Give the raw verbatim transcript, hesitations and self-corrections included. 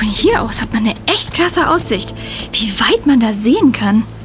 Von hier aus hat man eine echt klasse Aussicht. Wie weit man da sehen kann.